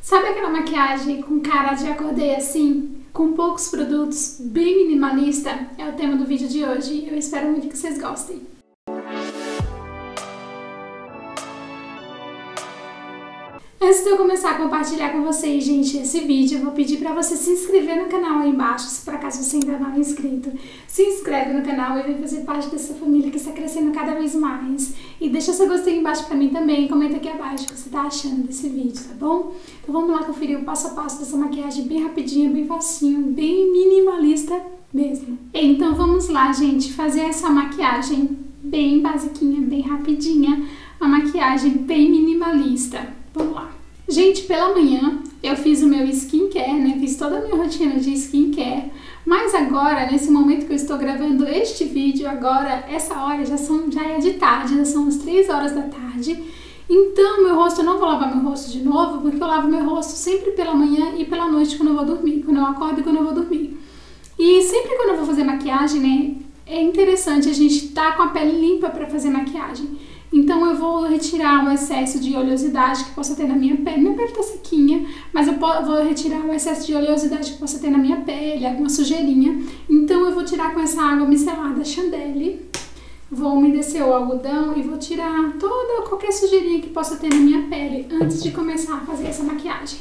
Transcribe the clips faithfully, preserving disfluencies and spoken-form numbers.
Sabe aquela maquiagem com cara de acordei assim, com poucos produtos, bem minimalista? É o tema do vídeo de hoje. Eu espero muito que vocês gostem. Antes de eu começar a compartilhar com vocês, gente, esse vídeo, eu vou pedir para você se inscrever no canal aí embaixo, se por acaso você ainda não é inscrito. Se inscreve no canal e vem fazer parte dessa família que está crescendo cada vez mais. E deixa seu gostei embaixo para mim também, comenta aqui abaixo o que você está achando desse vídeo, tá bom? Então vamos lá conferir o passo a passo dessa maquiagem bem rapidinha, bem facinho, bem minimalista mesmo. Então vamos lá, gente, fazer essa maquiagem bem basiquinha, bem rapidinha, uma maquiagem bem minimalista. Vamos lá. Gente, pela manhã eu fiz o meu skincare, né? Fiz toda a minha rotina de skincare. Mas agora, nesse momento que eu estou gravando este vídeo, agora, essa hora já, são, já é de tarde, já são as três horas da tarde. Então, meu rosto, eu não vou lavar meu rosto de novo, porque eu lavo meu rosto sempre pela manhã e pela noite quando eu vou dormir. Quando eu acordo e quando eu vou dormir. E sempre quando eu vou fazer maquiagem, né? É interessante a gente estar com a pele limpa para fazer maquiagem. Então eu vou retirar o excesso de oleosidade que possa ter na minha pele. Minha pele tá sequinha, mas eu vou retirar o excesso de oleosidade que possa ter na minha pele, alguma sujeirinha. Então eu vou tirar com essa água micelada Chandelle. Vou umedecer o algodão e vou tirar toda, qualquer sujeirinha que possa ter na minha pele antes de começar a fazer essa maquiagem.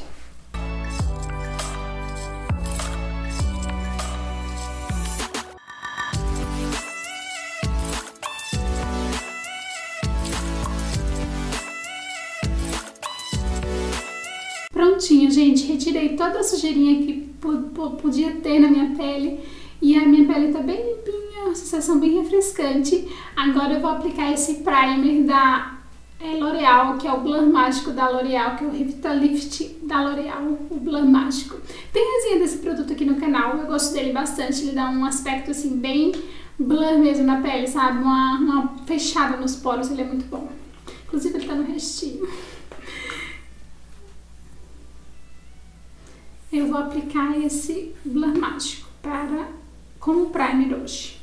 Prontinho, gente, retirei toda a sujeirinha que podia ter na minha pele e a minha pele tá bem limpinha, uma sensação bem refrescante. Agora eu vou aplicar esse primer da é, L'Oreal, que é o Blur Mágico da L'Oreal, que é o Revitalift da L'Oreal, o Blur Mágico. Tem resenha desse produto aqui no canal, eu gosto dele bastante, ele dá um aspecto assim bem blur mesmo na pele, sabe? Uma, uma fechada nos poros, ele é muito bom. Inclusive ele tá no restinho. Eu vou aplicar esse Blur Mágico para, como primer hoje.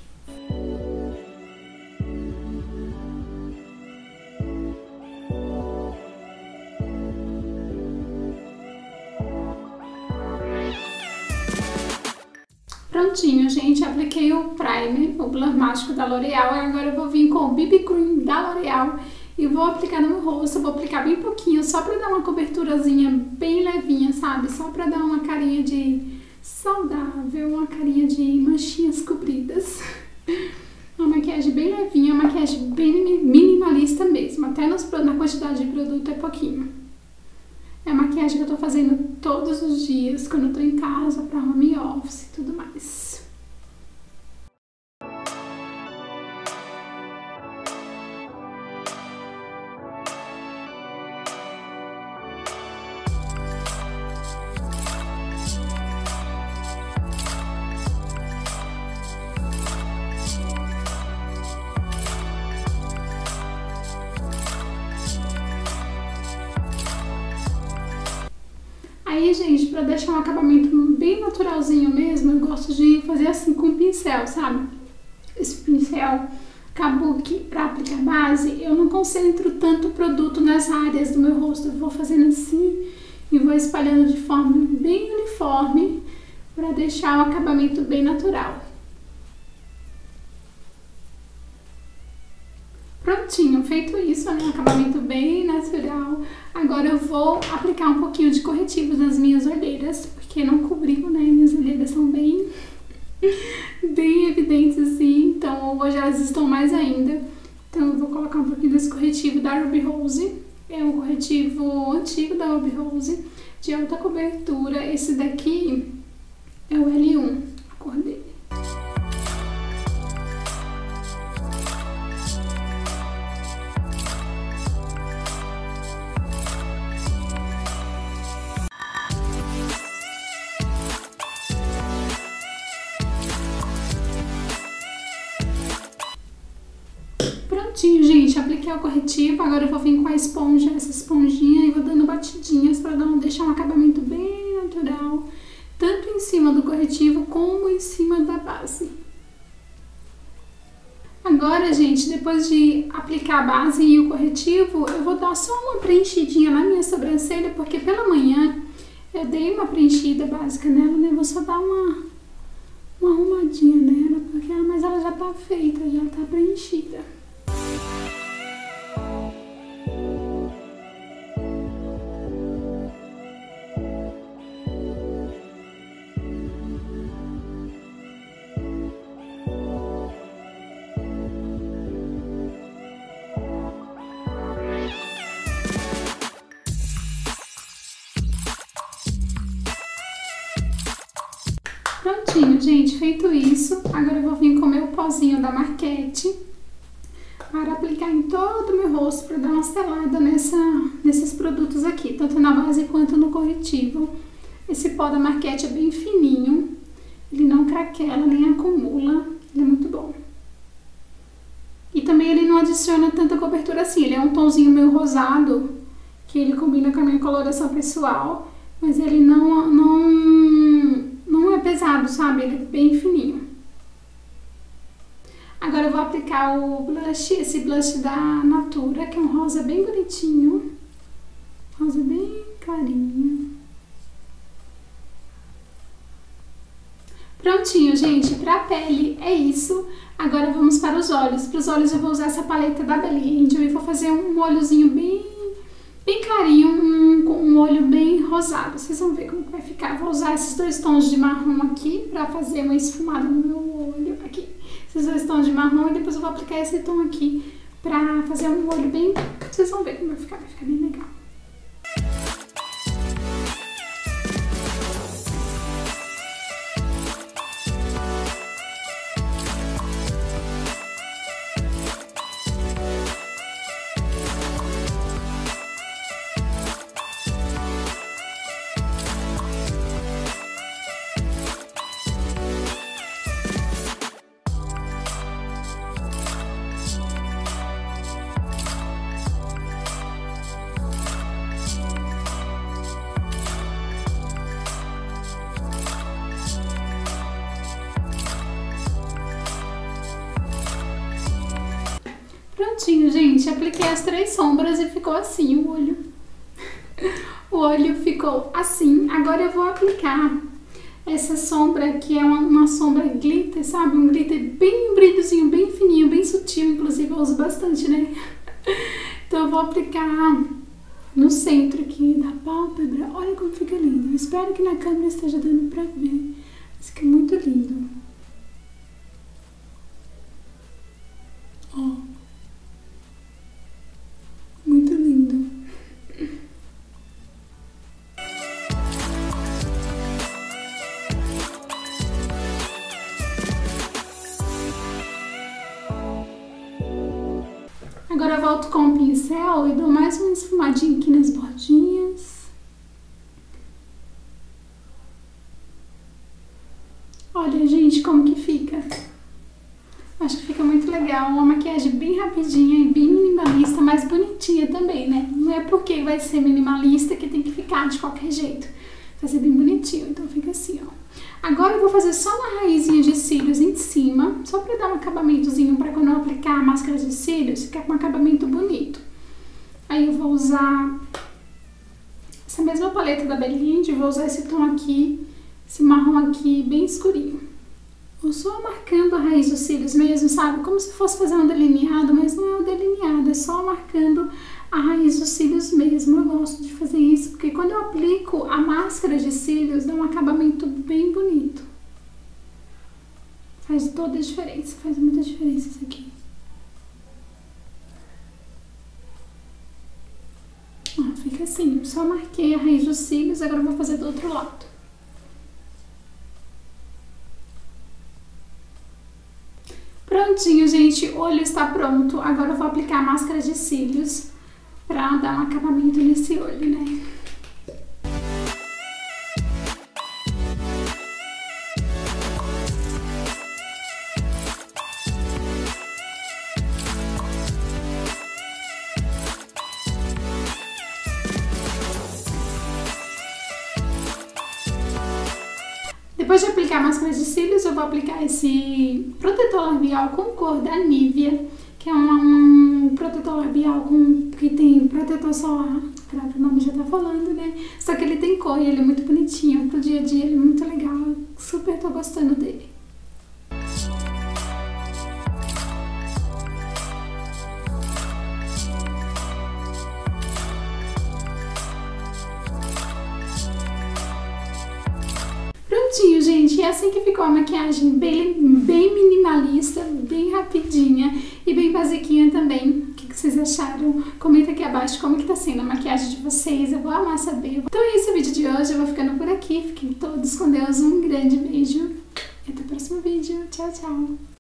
Prontinho, gente, apliquei o primer, o Blur Mágico da L'Oreal, e agora eu vou vir com o B B Cream da L'Oreal e vou aplicar no meu rosto. Vou aplicar bem pouquinho, só pra dar uma coberturazinha bem levinha, sabe? Só pra dar uma carinha de saudável, uma carinha de manchinhas cobridas. Uma maquiagem bem levinha, uma maquiagem bem minimalista mesmo. Até nos, na quantidade de produto é pouquinho. É a maquiagem que eu tô fazendo todos os dias, quando eu tô em casa, pra home office e tudo mais. Aí, gente, pra deixar um acabamento bem naturalzinho mesmo, eu gosto de fazer assim com pincel, sabe? Esse pincel kabuki pra aplicar base, eu não concentro tanto produto nas áreas do meu rosto. Eu vou fazendo assim e vou espalhando de forma bem uniforme pra deixar o acabamento bem natural. Prontinho, feito isso, né? Acabamento bem natural. Agora eu vou aplicar um pouquinho de corretivo nas minhas olheiras, porque não cobriu, né? Minhas olheiras são bem, bem evidentes assim, então hoje elas estão mais ainda. Então eu vou colocar um pouquinho desse corretivo da Ruby Rose. É um corretivo antigo da Ruby Rose, de alta cobertura. Esse daqui é o L um, a cor dele. Prontinho, gente, apliquei o corretivo, agora eu vou vir com a esponja, essa esponjinha, e vou dando batidinhas para deixar um acabamento bem natural, tanto em cima do corretivo como em cima da base. Agora, gente, depois de aplicar a base e o corretivo, eu vou dar só uma preenchidinha na minha sobrancelha, porque pela manhã dei uma preenchida básica nela, né? Vou só dar uma, uma arrumadinha nela, porque, mas ela já tá feita, já tá preenchida. Prontinho, gente, feito isso, agora eu vou vir com o meu pozinho da Marquette para aplicar em todo o meu rosto, para dar uma selada nessa, nesses produtos aqui, tanto na base quanto no corretivo. Esse pó da Marquette é bem fininho, ele não craquela nem acumula, ele é muito bom. E também ele não adiciona tanta cobertura assim, ele é um tonzinho meio rosado, que ele combina com a minha coloração pessoal, mas ele não... não Não é pesado, sabe? Ele é bem fininho. Agora eu vou aplicar o blush, esse blush da Natura, que é um rosa bem bonitinho. Rosa bem clarinho. Prontinho, gente. Pra pele é isso. Agora vamos para os olhos. Para os olhos eu vou usar essa paleta da Belly Angel e vou fazer um olhozinho bem, bem clarinho, um, um olho bem rosado. Vocês vão ver como que vai ficar. Vou usar esses dois tons de marrom aqui pra fazer uma esfumada no meu olho aqui. Esses dois tons de marrom e depois eu vou aplicar esse tom aqui pra fazer um olho bem... Vocês vão ver como vai ficar, vai ficar bem legal. Prontinho, gente, apliquei as três sombras e ficou assim o olho. O olho ficou assim. Agora eu vou aplicar essa sombra que é uma, uma sombra glitter, sabe? Um glitter bem, um brilhozinho bem fininho, bem sutil, inclusive eu uso bastante, né? Então eu vou aplicar no centro aqui da pálpebra. Olha como fica lindo. Eu espero que na câmera esteja dando pra ver. Isso aqui é muito lindo. Ó. Muito lindo. Agora eu volto com o pincel e dou mais uma esfumadinha aqui nas bordinhas. Olha, gente, como que fica. Acho que fica muito legal, uma maquiagem bem rapidinha e bem minimalista, mas bonitinha também, né? Não é porque vai ser minimalista que tem que ficar de qualquer jeito. Fazer bem bonitinho, então fica assim, ó. Agora eu vou fazer só uma raizinha de cílios em cima, só pra dar um acabamentozinho, pra quando eu aplicar a máscara de cílios, ficar com um acabamento bonito. Aí eu vou usar essa mesma paleta da Belly Angel, vou usar esse tom aqui, esse marrom aqui, bem escurinho. Vou só marcando a raiz dos cílios mesmo, sabe? Como se fosse fazer um delineado, mas não é um delineado, é só marcando a raiz dos cílios mesmo. Eu gosto de fazer isso, porque quando eu aplico a máscara de cílios, dá um acabamento bem bonito. Faz toda a diferença, faz muita diferença isso aqui. Ó, fica assim, só marquei a raiz dos cílios, agora eu vou fazer do outro lado. Prontinho, gente, o olho está pronto. Agora eu vou aplicar a máscara de cílios pra dar um acabamento nesse olho, né? Depois de aplicar a máscara de cílios, eu vou aplicar esse protetor labial com cor da Nivea, que é um, um protetor labial com, que tem protetor solar, o próprio nome já tá falando, né? Só que ele tem cor e ele é muito bonitinho, pro dia a dia ele é muito legal, super tô gostando dele. Prontinho, gente, e assim que ficou a maquiagem bem, bem minimalista, bem rapidinha e bem basiquinha também. O que, que vocês acharam? Comenta aqui abaixo como que tá sendo a maquiagem de vocês, eu vou amar saber. Então é esse o vídeo de hoje, eu vou ficando por aqui, fiquem todos com Deus, um grande beijo e até o próximo vídeo. Tchau, tchau!